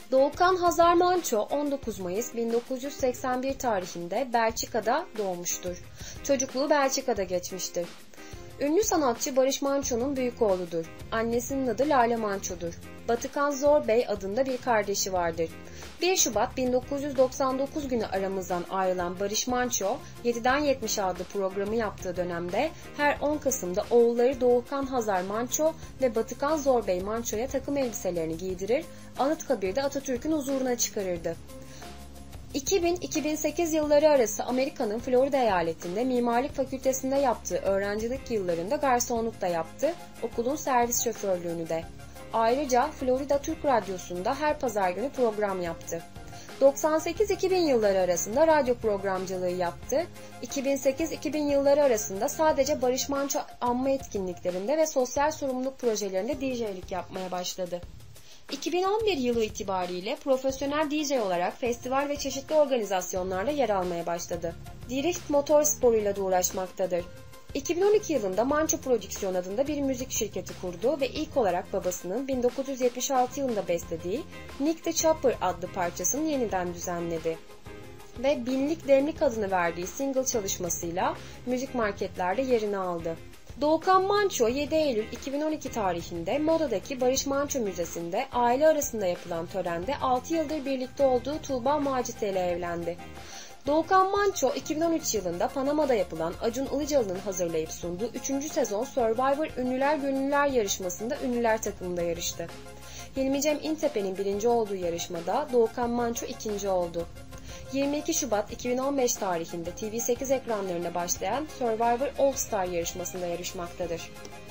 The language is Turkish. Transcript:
Doğukan Hazar Manço 19 Mayıs 1981 tarihinde Belçika'da doğmuştur. Çocukluğu Belçika'da geçmiştir. Ünlü sanatçı Barış Manço'nun büyük oğludur. Annesinin adı Lale Manço'dur. Batıkan Zorbey adında bir kardeşi vardır. 1 Şubat 1999 günü aramızdan ayrılan Barış Manço, 7'den 70'e adlı programı yaptığı dönemde her 10 Kasım'da oğulları Doğukan Hazar Manço ve Batıkan Zorbey Manço'ya takım elbiselerini giydirir, Anıtkabir'de Atatürk'ün huzuruna çıkarırdı. 2000-2008 yılları arası Amerika'nın Florida eyaletinde Mimarlık Fakültesinde yaptığı öğrencilik yıllarında garsonluk da yaptı, okulun servis şoförlüğünü de. Ayrıca Florida Türk Radyosu'nda her pazar günü program yaptı. 98-2000 yılları arasında radyo programcılığı yaptı. 2008-2000 yılları arasında sadece Barış Manço anma etkinliklerinde ve sosyal sorumluluk projelerinde DJ'lik yapmaya başladı. 2011 yılı itibariyle profesyonel DJ olarak festival ve çeşitli organizasyonlarda yer almaya başladı. Drift motor sporuyla da uğraşmaktadır. 2012 yılında Manço Prodüksiyon adında bir müzik şirketi kurdu ve ilk olarak babasının 1976 yılında beslediği Nick the Chopper adlı parçasını yeniden düzenledi. Ve Binlik Demlik adını verdiği single çalışmasıyla müzik marketlerde yerini aldı. Doğukan Manço 7 Eylül 2012 tarihinde Moda'daki Barış Manço Müzesi'nde aile arasında yapılan törende 6 yıldır birlikte olduğu Tuğba Macit ile evlendi. Doğukan Manço 2013 yılında Panama'da yapılan Acun Ilıcalı'nın hazırlayıp sunduğu 3. sezon Survivor Ünlüler Gönüllüler yarışmasında ünlüler takımında yarıştı. Hilmi Cem İntepe'nin birinci olduğu yarışmada Doğukan Manço ikinci oldu. 22 Şubat 2015 tarihinde TV8 ekranlarına başlayan Survivor All Star yarışmasında yarışmaktadır.